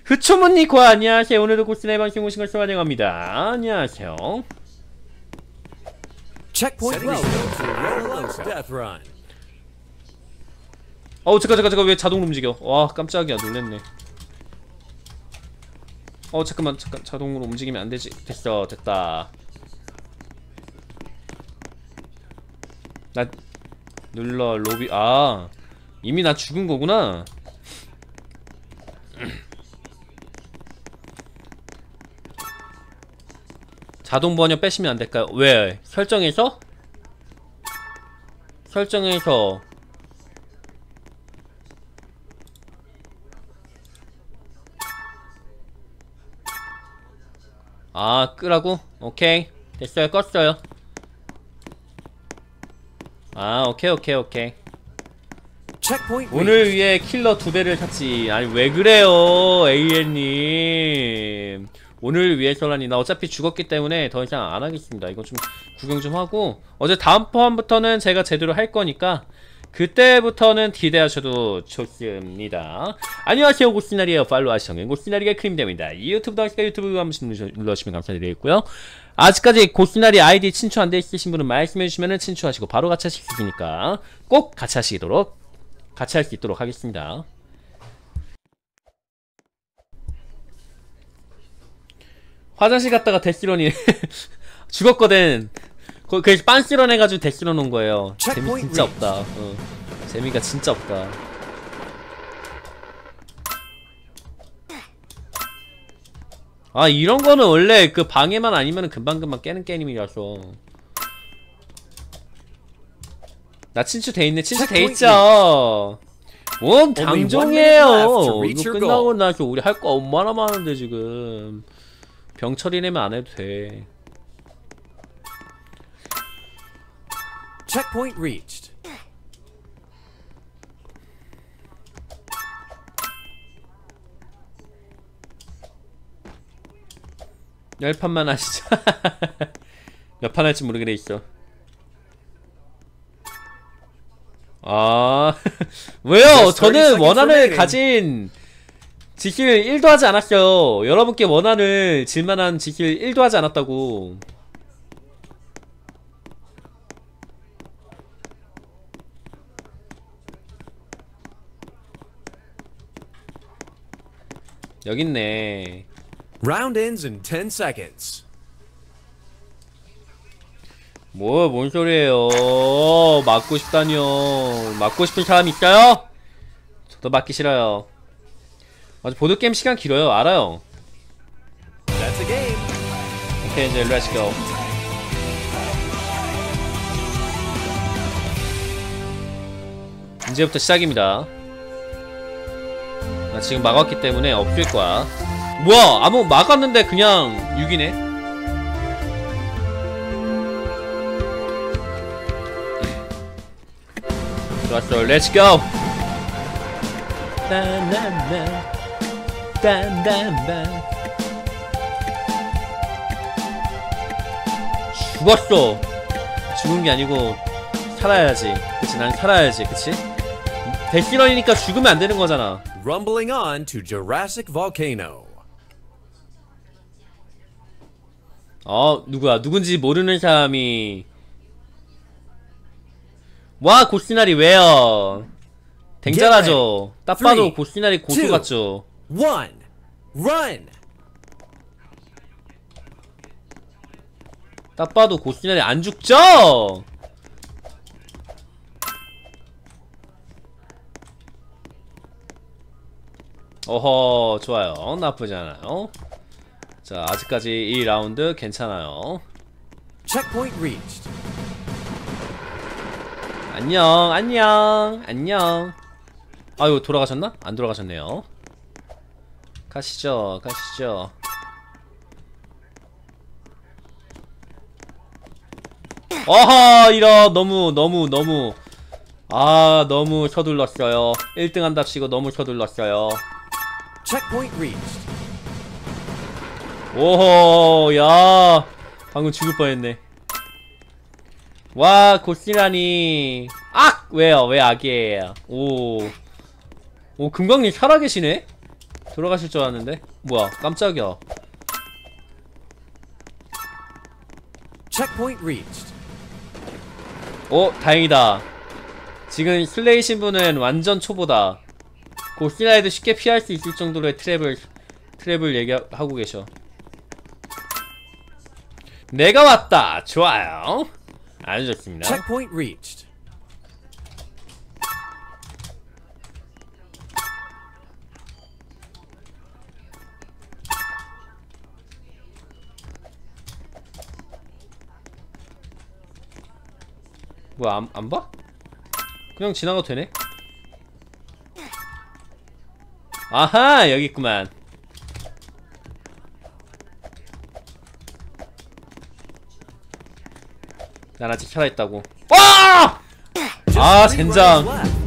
흐초문니코 안녕하세요. 오늘도 고스나이 방송 오신 것을 환영합니다. 안녕하세요. 잠깐 왜 자동으로 움직여? 와 깜짝이야 놀랬네. 잠깐 자동으로 움직이면 안되지. 됐어 됐다. 나 눌러 로비. 아 이미 나 죽은 거구나. 자동 번역 빼시면 안 될까요? 왜? 설정에서? 설정에서 아 끄라고? 오케이 됐어요. 껐어요. 아 오케이 오늘 위해 킬러 2배를 샀지. 아니 왜 그래요 AN님. 오늘 위해서라니. 나 어차피 죽었기 때문에 더 이상 안 하겠습니다. 이거 좀 구경 좀 하고 어제 다음 판부터는 제가 제대로 할 거니까 그때부터는 기대하셔도 좋습니다. 안녕하세요 고스나리에요. 팔로우 하시면 고스나리가 크림됩니다. 이 유튜브 당시가 유튜브 한 번씩 눌러주시면 감사드리겠고요. 아직까지 고스나리 아이디 친추 안 돼 있으신 분은 말씀해주시면 친추하시고 바로 같이 하실 수 있으니까 꼭 같이 할 수 있도록 하겠습니다. 화장실 갔다가 데스런이 죽었거든. 그래서 빤스런 해가지고 데스런 온 거예요. 재미 진짜 없다. 재미가 진짜 없다. 아 이런 거는 원래 그 방해만 아니면 금방금방 깨는 게임이라서. 나 친추 돼있네. 친추 돼있죠. 뭔 방종이에요. 이거 끝나고 나서 우리 할 거 얼마나 많은데 지금. 병 처리내면 안 해도 돼. Checkpoint reached. 열 판만 하시죠. 몇 판 할지 모르게 돼 있어. 아 왜요? 저는 원한을 가진 지킬 1도 하지 않았어요. 여러분께 원한을 질만한 지킬 1도 하지 않았다고. 여깄네. Round ends in 10 seconds. 뭔 소리예요. 맞고 싶다니요. 맞고 싶은 사람 있어요? 저도 맞기 싫어요. 맞아 보드게임 시간 길어요. 알아요. That's a game. 오케이 이제 렛츠 고. 이제부터 시작입니다. 나 지금 막았기 때문에 없을 거야. 뭐야 막았는데 그냥 6이네. 좋았어 렛츠 고. 죽었어. 죽은 게 아니고 살아야지. 그치 난 살아야지. 그치? 데스런이니까 죽으면 안 되는 거잖아. Rumbling on to Jurassic Volcano. 누구야? 누군지 모르는 사람이. 와 고스나리 왜요? 댕잘하죠. 딱 봐도 고스나리 고수 같죠. 1 Run. 딱 봐도 고스나리 안 죽죠? 어허 좋아요. 나쁘지 않아요. 자 아직까지 이 라운드 괜찮아요. Checkpoint reached. 안녕. 아유 돌아가셨나? 안 돌아가셨네요. 가시죠. 어허 이런 너무 너무 서둘렀어요. 1등 한답시고 너무 서둘렀어요. Checkpoint reached. 오호 야 방금 죽을 뻔했네. 와 고스라니. 악! 왜요? 왜 악이에요? 오 금광님 살아계시네? 돌아가실 줄 알았는데. 뭐야, 깜짝이야. Checkpoint reached. 다행이다. 지금 슬레이 신부는 완전 초보다. 고스나이도 쉽게 피할 수 있을 정도로의 트랩을 얘기하고 계셔. 내가 왔다. 좋아요. 아주 좋습니다. Checkpoint reached. 뭐야, 안 봐? 그냥 지나가도 되네? 아하, 여기 있구만. 난 아직 살아있다고. 와! 아, 젠장.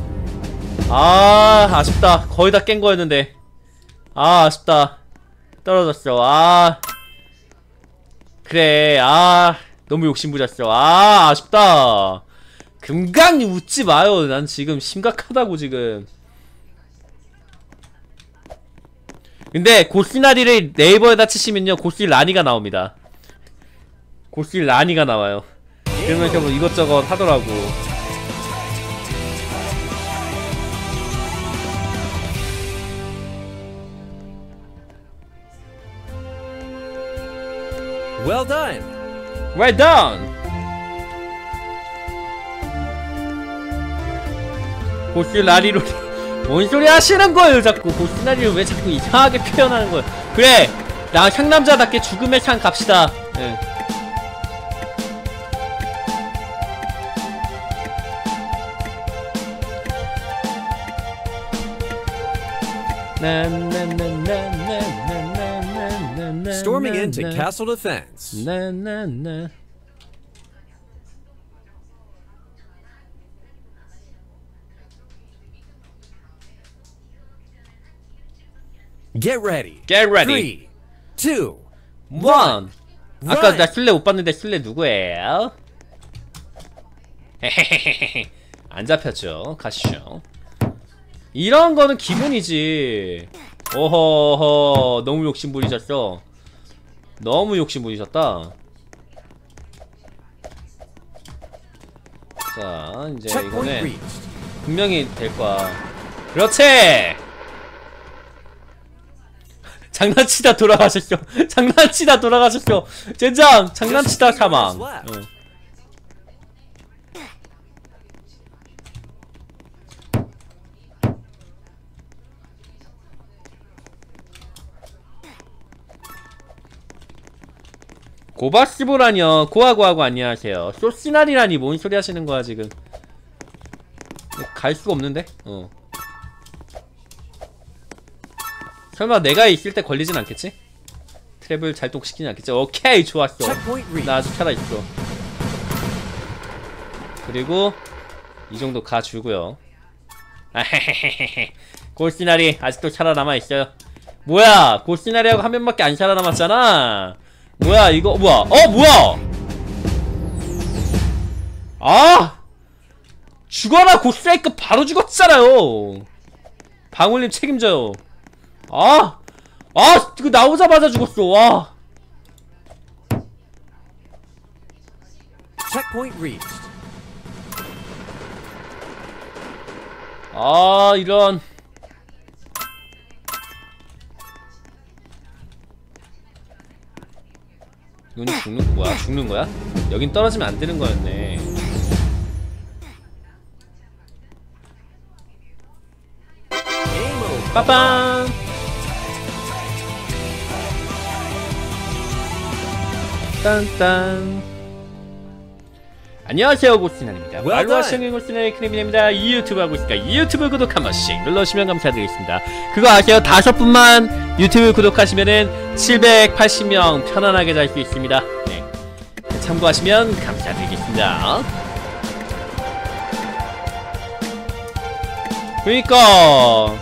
아, 아쉽다. 거의 다 깬 거였는데. 아, 아쉽다. 떨어졌어. 그래. 너무 욕심부렸어. 아쉽다. 금강 웃지 마요. 난 지금 심각하다고 지금. 근데 고시나리를 네이버에다 치시면요 고시라니가 나옵니다. 고시라니가 나와요. 그러면서 뭐 이것저것 하더라고. Well done. Well done. 고시라리로 뭔 소리 하시는 거예요 자꾸. 고시나리를 왜 자꾸 이상하게 표현하는 거예요. 그래, 나 상남자답게 죽음의 창 갑시다. 네. Storming into castle defense. Get ready. Get ready. 3, 2, 1. 아까 Run. 나 술래 못 봤는데 술래 누구예요? 헤헤헤헤헤. 안 잡혔죠. 가시죠. 이런 거는 기분이지. 오호호, 너무 욕심 부리셨어. 너무 욕심 부리셨다. 자, 이제 Checkpoint 이거는 reached. 분명히 될 거야. 그렇지. 장난치다 돌아가셨어. 장난치다 돌아가셨어. 젠장, 장난치다 사망. 응. 고바스보라뇨. 고하고하고 안녕하세요. 소시나리라니 뭔 소리 하시는 거야 지금. 갈 수가 없는데? 설마 내가 있을 때 걸리진 않겠지? 트랩을 잘독시키진 않겠지? 오케이, 좋았어. Checkpoint reached. 나 아직 살아있어. 그리고 이 정도 가주고요. 아헤헤헤헤. 골시나리 아직도 살아남아있어요. 뭐야, 골시나리하고 한 명밖에 안 살아남았잖아. 뭐야 이거. 뭐야, 뭐야. 죽어라 고스라이크. 바로 죽었잖아요. 방울님 책임져요. 이거 나오자마자 죽었어. 와. Checkpoint reached. 이런. 이건 죽는 거야? 죽는 거야? 여긴 떨어지면 안 되는 거였네. Game over. 빠밤. 딴딴. 안녕하세요, 고스나리입니다. Well 말로 done. 하시는 고스나리 크림입니다. 이 유튜브 하고 있으니까 이 유튜브 구독 한 번씩 눌러주시면 감사드리겠습니다. 그거 아세요? 5분만 유튜브 구독하시면은 780명 편안하게 잘 수 있습니다. 네. 참고하시면 감사드리겠습니다. 그니까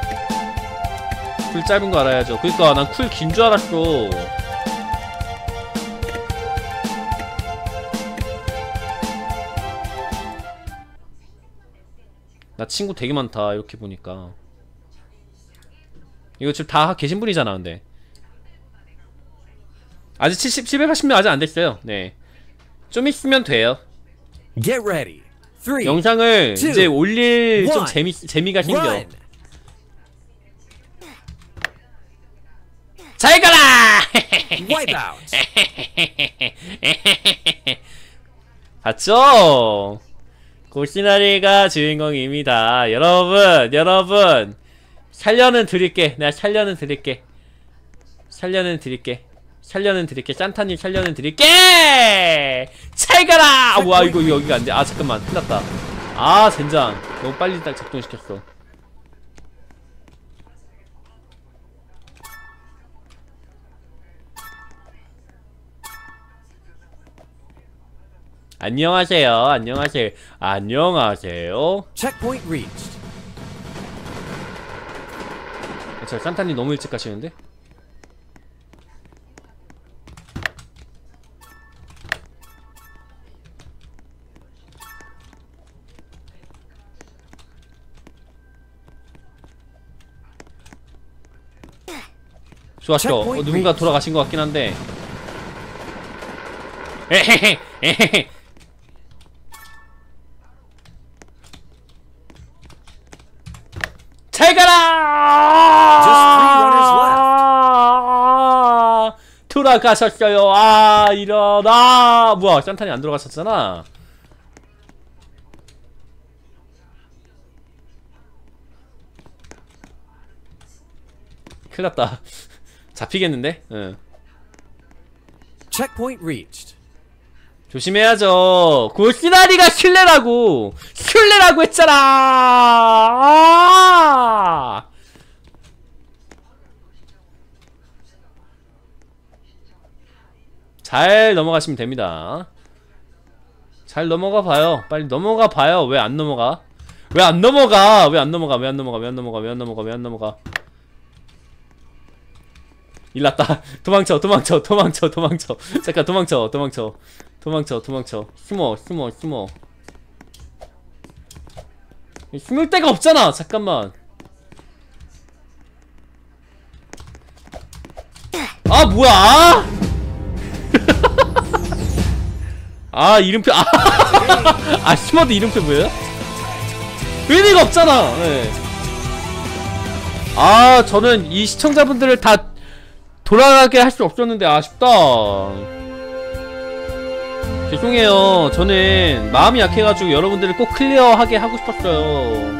쿨 짧은 거 알아야죠. 그니까 난 쿨 긴 줄 알았어. 나 친구 되게 많다 이렇게 보니까. 이거 지금 다 계신 분이잖아. 근데 아직 780명 아직 안 됐어요. 네, 좀 있으면 돼요. Get ready. 3, 영상을 two, 이제 올릴 좀 one, 재미가 생겨. run. 잘 가라! Wipeout. 봤죠? 고시나리가 주인공입니다. 여러분 살려는 드릴게. 내가 살려는 드릴게. 산타님 살려는 드릴게. 잘 가라! 아, 와, 이거 여기가 안 돼. 아, 잠깐만, 큰일났다. 아, 젠장, 너무 빨리 딱 작동시켰어. 안녕하세요. Checkpoint reached. 저 산타님 너무 일찍 가시는데? 좋았어. 누군가 돌아가신 것 같긴 한데. 에헤헤, 에헤헤. 잘 가라! 돌아가셨어요. 아, 일어나. 뭐야, 산탄이 안 들어갔었잖아. 큰일났다. 잡히겠는데? 응. Checkpoint reached. 조심해야죠. 고시나리가 술래라고 했잖아. 아! 잘 넘어가시면 됩니다. 잘 넘어가 봐요. 빨리 넘어가 봐요. 왜 안 넘어가? 일났다. 도망쳐. 잠깐 도망쳐. 숨어. 숨을 데가 없잖아. 잠깐만. 아, 뭐야? 아, 이름표. 아, 숨어도 이름표 뭐예요? 의미가 없잖아. 네. 아, 저는 이 시청자분들을 다 돌아가게 할 수 없었는데 아쉽다. 죄송해요. 저는 마음이 약해가지고 여러분들을 꼭 클리어하게 하고 싶었어요.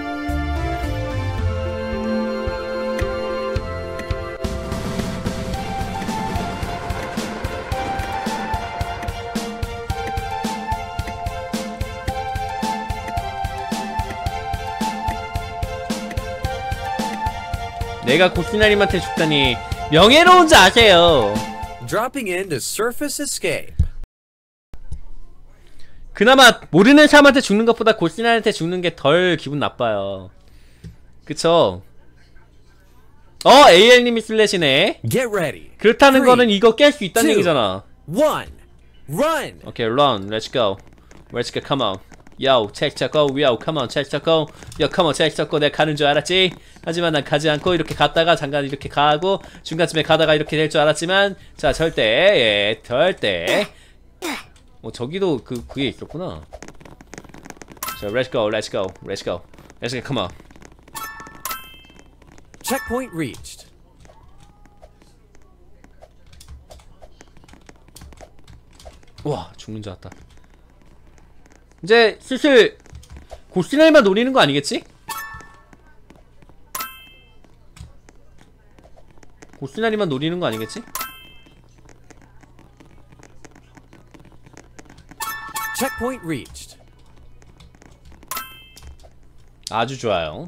내가 고시나님한테 죽다니 명예로운 줄 아세요. Dropping into surface escape. 그나마 모르는 사람한테 죽는 것보다 고시나한테 죽는 게 덜 기분 나빠요. 그쵸? AL님이 슬래시네. Get ready. 그렇다는 3, 거는 이거 깰 수 있다는 2, 얘기잖아. 1. Run. 오케이, run. Let's go. Come on. Yo, check, go. Yo, come on, check, go. Yo, come on, check, go. 내가 가는 줄 알았지? 하지만 난 가지 않고 이렇게 갔다가 잠깐 이렇게 가고 중간쯤에 가다가 이렇게 될 줄 알았지만 자, 절대. 저기도 그게 있었구나. 자, let's go. come on. Checkpoint reached. 와, 죽는 줄 알았다. 이제 슬슬 고시나리만 노리는 거 아니겠지? 고시나리만 노리는 거 아니겠지? Checkpoint reached. 아주 좋아요.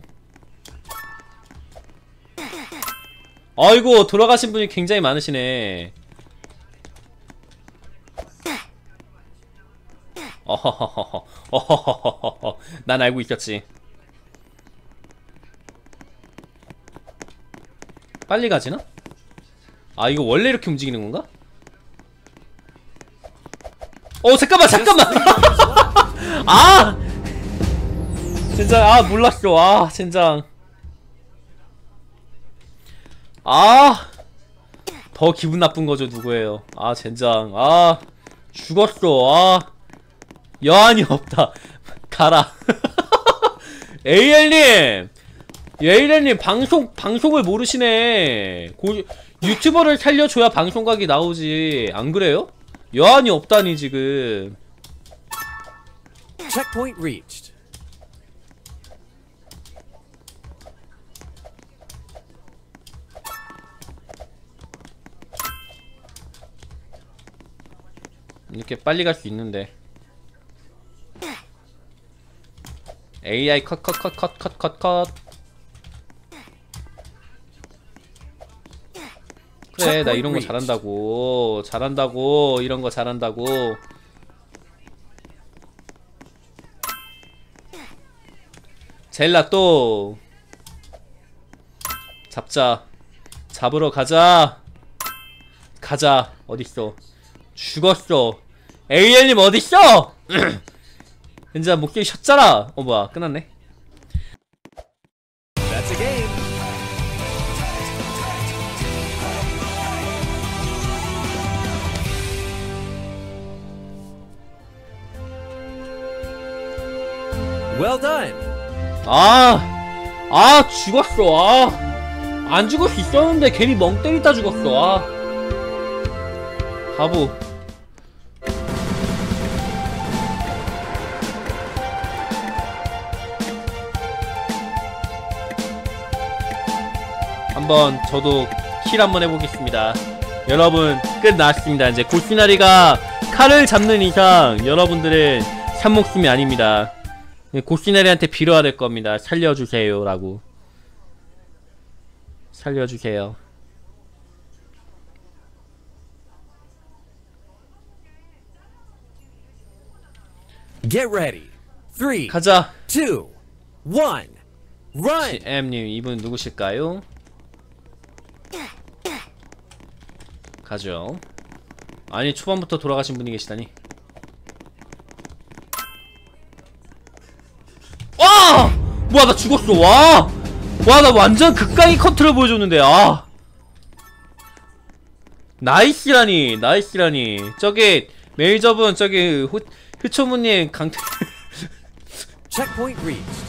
아이고, 돌아가신 분이 굉장히 많으시네. 어허허허허. 난 알고 있었지. 빨리 가지나? 아, 이거 원래 이렇게 움직이는 건가? 잠깐만. 아! 젠장, 몰랐어. 젠장. 아, 더 기분 나쁜 거죠. 누구예요? 아, 젠장. 아, 죽었어. 아, 여한이 없다. 가라. AL님! AL님, 방송을 모르시네. 유튜버를 살려줘야 방송각이 나오지. 안 그래요? 여한이 없다니, 지금. Checkpoint reached. 이렇게 빨리 갈 수 있는데. AI 컷. 그래, 나 이런 거 잘한다고. 이런 거 잘한다고. 젤라또 잡자. 잡으러 가자. 어딨어? 죽었어. AL님 어딨어? 진짜 목소리 쉬었잖아. 뭐야, 끝났네. That's a game. Well done. 죽었어. 안 죽을 수 있었는데 괜히 멍 때리다 죽었어. 바보. 한번 저도 킬 한번 해보겠습니다. 여러분, 끝났습니다. 이제 고시나리가 칼을 잡는 이상 여러분들은 산목숨이 아닙니다. 고시나리한테 빌어야 될 겁니다. 살려주세요 라고. 살려주세요. Get ready. 3, 가자. 2, 1, run. M님, 이분 누구실까요? 가죠. 아니, 초반부터 돌아가신 분이 계시다니. 와! 뭐야, 나 죽었어. 와, 나 완전 극강의 컨트롤 보여줬는데. 나이스라니. 저기 메이저분, 저기 흐초무님 강퇴. Checkpoint reached.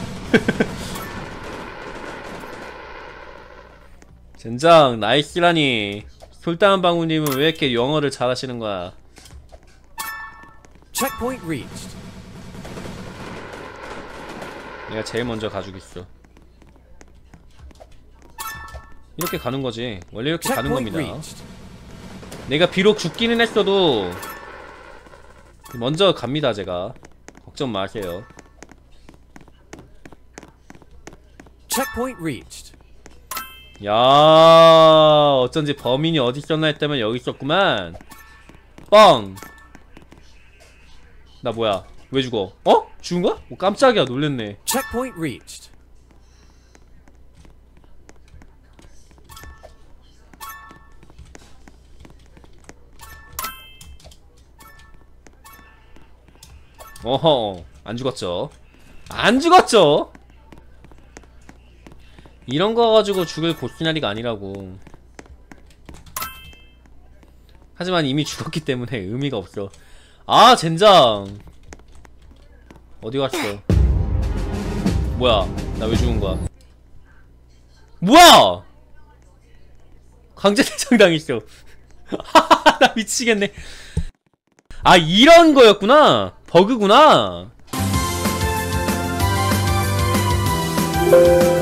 젠장, 나이스라니. 솔당한 방울님은 왜 이렇게 영어를 잘하시는 거야? Checkpoint reached. 내가 제일 먼저 가지고 있어. 이렇게 가는 거지. 원래 이렇게 가는 Checkpoint 겁니다. reached. 내가 비록 죽기는 했어도 먼저 갑니다. 제가 걱정 마세요. Checkpoint reached. 야, 어쩐지 범인이 어디 있었나 했다면 여기 있었구만. 뻥. 나 뭐야? 왜 죽어? 어? 죽은 거야? 깜짝이야, 놀랬네. Checkpoint reached. 어허, 안 죽었죠? 안 죽었죠? 이런 거 가지고 죽을 고시나리가 아니라고. 하지만 이미 죽었기 때문에 의미가 없어. 젠장. 어디 갔어? 뭐야? 나 왜 죽은 거야? 뭐야? 강제 퇴장 당했어. 나 미치겠네. 이런 거였구나. 버그구나.